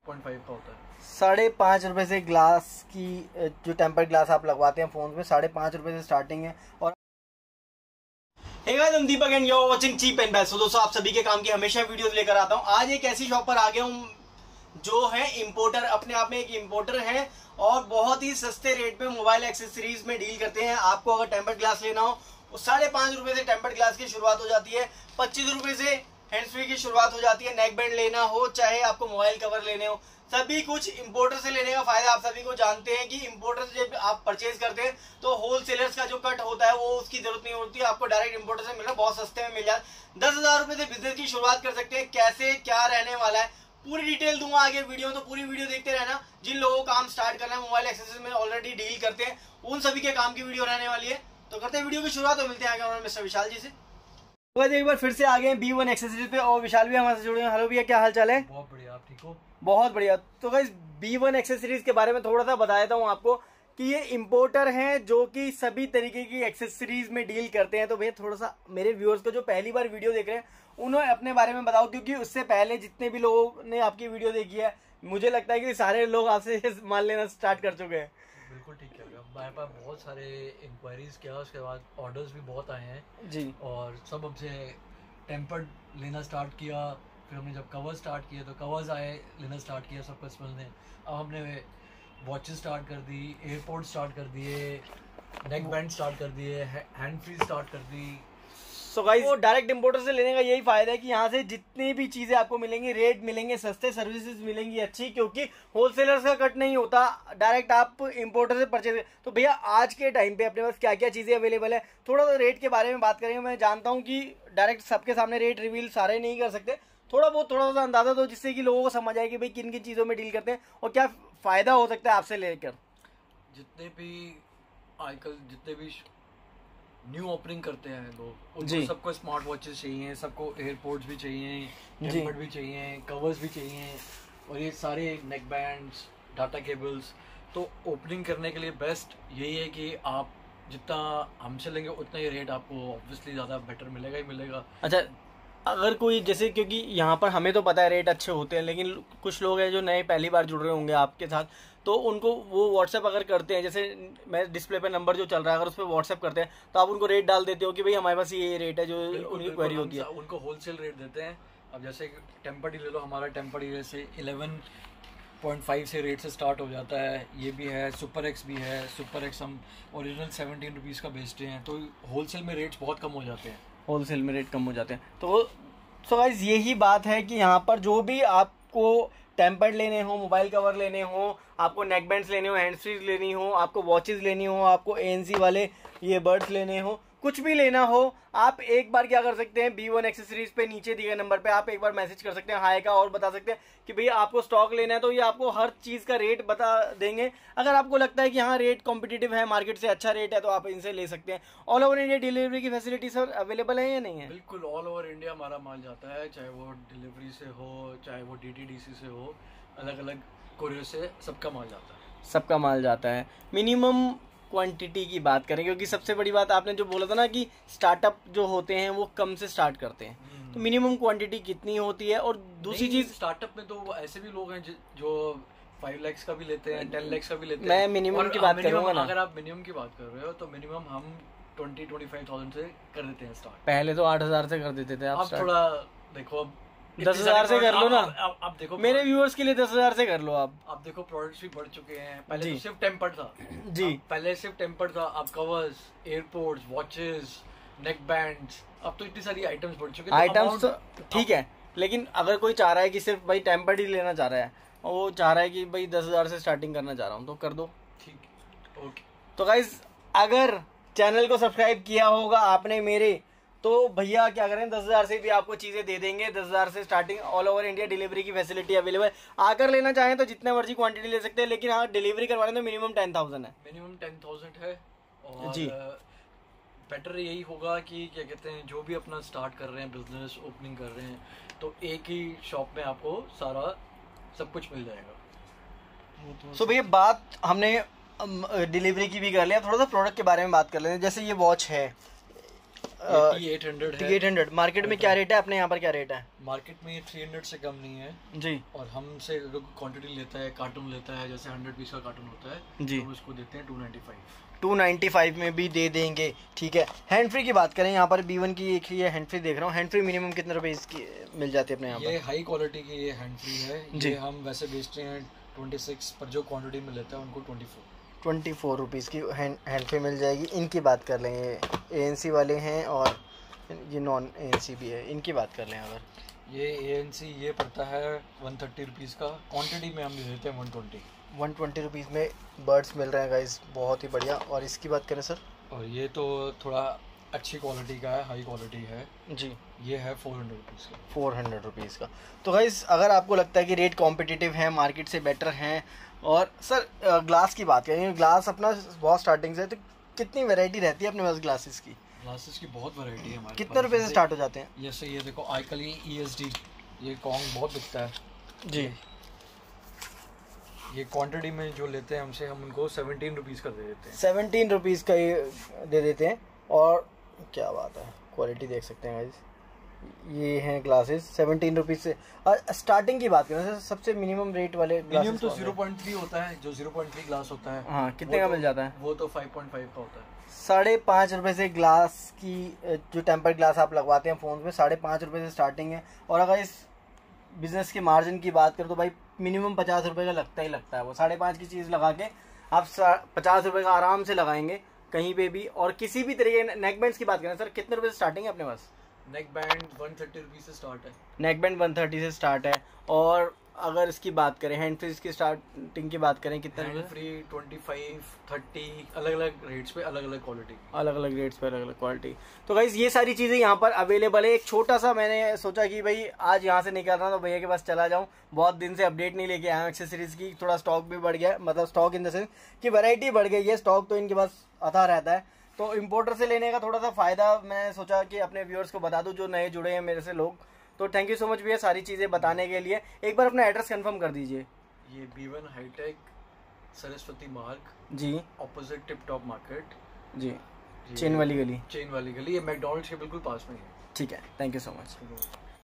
5.5 का होता है। 5.5 से ग्लास की जो टेम्पर्ड ग्लास आप लगवाते हैं फोन में 5.5 से स्टार्टिंग है। और hey guys, I'm Deepak and you are watching cheap and best. तो दोस्तों, आप सभी के काम की हमेशा वीडियोस लेकर आता हूं। आज एक ऐसी शॉप पर आ गया हूं जो है इंपोर्टर, अपने आप में एक इंपोर्टर है और बहुत ही सस्ते रेट पे मोबाइल एक्सेसरीज में डील करते हैं। आपको अगर टेम्पर्ड ग्लास लेना हो, 5.5 से टेम्पर्ड ग्लास की शुरुआत हो जाती है। 25 रुपए से हैंड्स फ्री की शुरुआत हो जाती है। नेक बैंड लेना हो, चाहे आपको मोबाइल कवर लेने हो, सभी कुछ इंपोर्टर से लेने का फायदा आप सभी को जानते हैं कि इंपोर्टर से जब आप परचेज करते हैं तो होलसेलर्स का जो कट होता है वो उसकी जरूरत नहीं होती है। आपको डायरेक्ट इंपोर्टर से मिलना बहुत सस्ते में मिल जाए। 10,000 रुपए से बिजनेस की शुरुआत कर सकते हैं। कैसे क्या रहने वाला है पूरी डिटेल दूंगा आगे वीडियो, तो पूरी वीडियो देखते रहना। जिन लोगों को काम स्टार्ट करना है, मोबाइल एक्सेसरीज में ऑलरेडी डील करते हैं, उन सभी के काम की वीडियो रहने वाली है। तो करते हैं वीडियो की शुरुआत और मिलते हैं आगे मिस्टर विशाल जी से। तो एक बार फिर से आ गए B1 एक्सेसरीज पे और विशाल भी हमारे से जुड़े हैं। हेलो भैया, क्या हाल चाल है? बहुत बढ़िया, आप ठीक हो? बहुत बढ़िया। तो गाइस B1 एक्सेसरीज के बारे में थोड़ा सा बता देता हूँ आपको कि ये इंपोर्टर हैं जो कि सभी तरीके की एक्सेसरीज में डील करते हैं। तो भैया थोड़ा सा मेरे व्यूअर्स को जो पहली बार वीडियो देख रहे हैं उन्हें अपने बारे में बताओ, क्योंकि उससे पहले जितने भी लोगों ने आपकी वीडियो देखी है मुझे लगता है कि सारे लोग आपसे माल लेना स्टार्ट कर चुके हैं। बिल्कुल ठीक कह रहे हो। हमारे पास बहुत सारे इंक्वायरीज किया, उसके बाद ऑर्डर्स भी बहुत आए हैं जी। और सब हमसे टेम्पर्ड लेना स्टार्ट किया। फिर हमने जब कवर स्टार्ट किए तो कवर्स आए, लेना स्टार्ट किया सब कस्टमर ने। अब हमने वॉचेस स्टार्ट कर दी, एयरपोर्ट स्टार्ट कर दिए, नेक बैंड स्टार्ट कर दिए, हैंड फ्री स्टार्ट कर दी। सो गाइस, वो डायरेक्ट इंपोर्टर से लेने का यही फायदा है कि यहाँ से जितनी भी चीजें आपको मिलेंगी, रेट मिलेंगे सस्ते, सर्विसेज मिलेंगी अच्छी, क्योंकि होलसेलर्स का कट नहीं होता। डायरेक्ट आप इंपोर्टर से परचेज। तो भैया आज के टाइम पे अपने पास क्या क्या चीजें अवेलेबल है, थोड़ा सा रेट के बारे में बात करेंगे। मैं जानता हूँ कि डायरेक्ट सबके सामने रेट रिवील सारे नहीं कर सकते, थोड़ा सा अंदाजा दो जिससे कि लोगों को समझ आए कि भाई किन किन चीजों में डील करते हैं और क्या फायदा हो सकता है आपसे लेकर। जितने भी आजकल जितने भी न्यू ओपनिंग करते हैं लोग, उनको सबको स्मार्ट वॉचेस चाहिए, सबको एयरपोर्ट्स भी चाहिए, टेम्पर्ड भी चाहिए, कवर्स भी चाहिए और ये सारे नेक बैंड्स, डाटा केबल्स। तो ओपनिंग करने के लिए बेस्ट यही है कि आप जितना हमसे लेंगे उतना ही रेट आपको ऑब्वियसली ज़्यादा बेटर मिलेगा ही मिलेगा। अच्छा, अगर कोई जैसे, क्योंकि यहाँ पर हमें तो पता है रेट अच्छे होते हैं, लेकिन कुछ लोग हैं जो नए पहली बार जुड़ रहे होंगे आपके साथ, तो उनको वो व्हाट्सएप अगर करते हैं, जैसे मैं डिस्प्ले पे नंबर जो चल रहा है अगर उस पर व्हाट्सएप करते हैं तो आप उनको रेट डाल देते हो कि भाई हमारे पास ये रेट है जो उनकी क्वेरी होती है। उनको होलसेल रेट देते हैं। अब जैसे टेम्पर्ड ही ले लो, हमारा टेम्पर्ड ही जैसे 11.5 से रेट से स्टार्ट हो जाता है। ये भी है, सुपर एक्स भी है। सुपर एक्स हम ओरिजिनल 17 रुपीज़ का बेचते हैं, तो होलसेल में रेट्स बहुत कम हो जाते हैं। होलसेल में रेट कम हो जाते हैं। तो गाइस यही बात है कि यहाँ पर जो भी आपको टेम्पर्ड लेने हो, मोबाइल कवर लेने हो, आपको नेक बैंड्स लेने हो, हैंड्स फ्री लेनी हो, आपको वॉचेस लेनी हो, आपको ANC वाले ये बर्ड्स लेने हो, कुछ भी लेना हो, आप एक बार क्या कर सकते हैं, B1 एक्सेसरीज पे नीचे दिए गए नंबर पे आप एक बार मैसेज कर सकते हैं हाय का, और बता सकते हैं कि भैया आपको स्टॉक लेना है, तो ये आपको हर चीज का रेट बता देंगे। अगर आपको लगता है कि हाँ रेट कॉम्पिटिटिव है, मार्केट से अच्छा रेट है, तो आप इनसे ले सकते हैं। ऑल ओवर इंडिया डिलीवरी की फैसिलिटी सर अवेलेबल है या नहीं है? बिल्कुल ऑल ओवर इंडिया हमारा माल जाता है, चाहे वो डिलीवरी से हो, चाहे वो DTDC से हो, अलग अलग कोरियर से सबका माल जाता है। सबका माल जाता है। मिनिमम क्वांटिटी की बात करें, क्योंकि सबसे बड़ी बात आपने जो बोला था ना कि स्टार्टअप जो होते हैं वो कम से स्टार्ट करते हैं, तो मिनिमम क्वांटिटी कितनी होती है? और दूसरी चीज, स्टार्टअप में तो ऐसे भी लोग हैं जो 5 लाख का भी लेते हैं, 10 लाख का भी लेते हैं। मैं मिनिमम की बात करूंगा ना। अगर आप मिनिमम की बात कर रहे हो तो मिनिमम हम 20-25,000 से कर देते हैं स्टार्ट। पहले तो 8,000 से कर देते थे आप। अब थोड़ा देखो, अब 10,000 से कर लो ना। अब देखो मेरे व्यूअर्स के लिए 10,000 से कर लो आप। अब देखो प्रोडक्ट्स भी बढ़ चुके हैं। पहले तो सिर्फ टेम्पर्ड था जी, पहले सिर्फ टेम्पर्ड था। अब covers, AirPods, watches, neck bands, अब तो इतनी सारी आइटम्स बढ़ चुके हैं। आइटम्स तो ठीक है, लेकिन अगर कोई चाह रहा है कि सिर्फ भाई टेम्पर्ड ही लेना चाह रहा है और वो चाह रहा है कि भाई 10,000 से स्टार्टिंग करना चाह रहा हूँ, तो कर दो। ठीक, ओके। तो गाइस, अगर चैनल को सब्सक्राइब किया होगा आपने मेरे, तो भैया क्या करें, 10,000 से भी आपको चीजें दे देंगे। 10,000 से starting, all over India delivery की फैसिलिटी अवेलेबल। आकर लेना चाहें तो जितने मर्जी क्वांटिटी ले सकते हैं, लेकिन हाँ डिलीवरी करवाने तो मिनिमम 10,000 है। मिनिमम 10,000 है। और जी, बेटर यही होगा कि क्या कहते हैं, जो भी अपना स्टार्ट कर रहे हैं, बिजनेस ओपनिंग कर रहे हैं, तो एक ही शॉप में आपको सारा सब कुछ मिल जाएगा। सो भैया बात हमने डिलीवरी की भी कर लिया, थोड़ा सा प्रोडक्ट के बारे में बात कर लेते हैं। जैसे ये वॉच है, T800 मार्केट में क्या रेट है, अपने यहाँ पर क्या रेट है? मार्केट में 300 से कम नहीं है जी। और हमसे अगर क्वांटिटी लेता है, कार्टून लेता है, जैसे 100 पीस का कार्टून होता है जी, तो उसको देते हैं 295 में भी दे देंगे। ठीक है, हैंड फ्री की बात करें, यहाँ पर B1 की एक ही हैंड फ्री देख रहा हूँ। हैंड फ्री मिनिमम कितने रुपए इसकी मिल जाती है अपने यहाँ पर? ये हाई क्वालिटी की ये हैंड फ्री है जी। ये हम वैसे बेचते हैं 26 पर, जो क्वांटिटी में लेता है उनको 24 रुपीज़ की हैंड फ्री मिल जाएगी। इनकी बात कर लें, ये ANC वाले हैं और ये नॉन ANC भी है, इनकी बात कर लें अगर, ये ANC ये पड़ता है 130 रुपीज़ का, क्वांटिटी में हम देते हैं 120 रुपीज़ में बर्ड्स मिल रहे हैं गाइस, बहुत ही बढ़िया। और इसकी बात करें सर? और ये तो थोड़ा अच्छी क्वालिटी का है, हाई क्वालिटी है जी, ये है 400 रुपीज़ का। 400 रुपीज़ का। तो गाइस अगर आपको लगता है कि रेट कॉम्पिटिटिव है, मार्केट से बेटर हैं, और सर ग्लास की बात करें, ग्लास अपना बहुत स्टार्टिंग से है, तो कितनी वैरायटी रहती है अपने पास ग्लासेस की? ग्लासेस की बहुत वैरायटी है हमारे कितने रुपए से स्टार्ट हो जाते हैं? जैसे ये देखो आईकली ESD, ये कॉन्ग बहुत बिकता है जी। ये क्वांटिटी में जो लेते हैं हमसे, हम उनको 17 रुपीज़ का दे देते हैं। 17 रुपीज़ का ये दे देते हैं। और क्या बात है, क्वालिटी देख सकते हैं गाइस, ये हैं ग्लासेस 17 रुपीज़ से। और स्टार्टिंग की बात करें, सबसे मिनिमम रेट वाले मिनिमम तो 0.3 होता है, जो 0.3 ग्लास होता है। हाँ, कितने का मिल जाता है? वो तो 5.5 का होता है। 5.5 रुपये से ग्लास की, जो टेम्पर्ड ग्लास आप लगवाते हैं फ़ोन में, 5.5 रुपये से स्टार्टिंग है। और अगर इस बिज़नेस के मार्जिन की बात करें तो भाई मिनिमम 50 रुपये का लगता ही लगता है। वो 5.5 की चीज़ लगा के आप 50 रुपये का आराम से लगाएंगे कहीं पे भी। और किसी भी तरीके, नेक बैंड्स की बात करें सर, कितने रुपये से स्टार्टिंग है अपने पास? नेक बैंड 130 रुपीज़ से स्टार्ट है। नेक बैंड 130 से स्टार्ट है। और अगर इसकी बात करें, हैंड फ्रीज की स्टार्टिंग की बात करें, कितने? हैंड फ्री 25, 30, अलग अलग रेट्स पे अलग अलग क्वालिटी, अलग अलग रेट्स पे अलग अलग क्वालिटी। तो गाइस ये सारी चीज़ें यहाँ पर अवेलेबल है। एक छोटा सा मैंने सोचा कि भाई आज यहाँ से निकल रहा हूँ तो भैया के पास चला जाऊँ, बहुत दिन से अपडेट नहीं लेके आया हूँ एक्सेसरीज की, थोड़ा स्टॉक भी बढ़ गया, मतलब स्टॉक इन द सेंस कि वैरायटी बढ़ गई है, स्टॉक तो इनके पास आता रहता है। तो इम्पोर्टर से लेने का थोड़ा सा फ़ायदा मैंने सोचा कि अपने व्यूअर्स को बता दूँ जो नए जुड़े हैं मेरे से लोग। तो थैंक यू सो मच भैया सारी चीज़ें बताने के लिए। एक बार अपना एड्रेस कंफर्म कर दीजिए। ये B1 हाईटेक सरस्वती मार्ग जी, ऑपोजिट टिप टॉप मार्केट जी, चेन वाली गली, ये मैकडॉनल्ड्स के बिल्कुल पास में है। ठीक है, थैंक यू सो मच।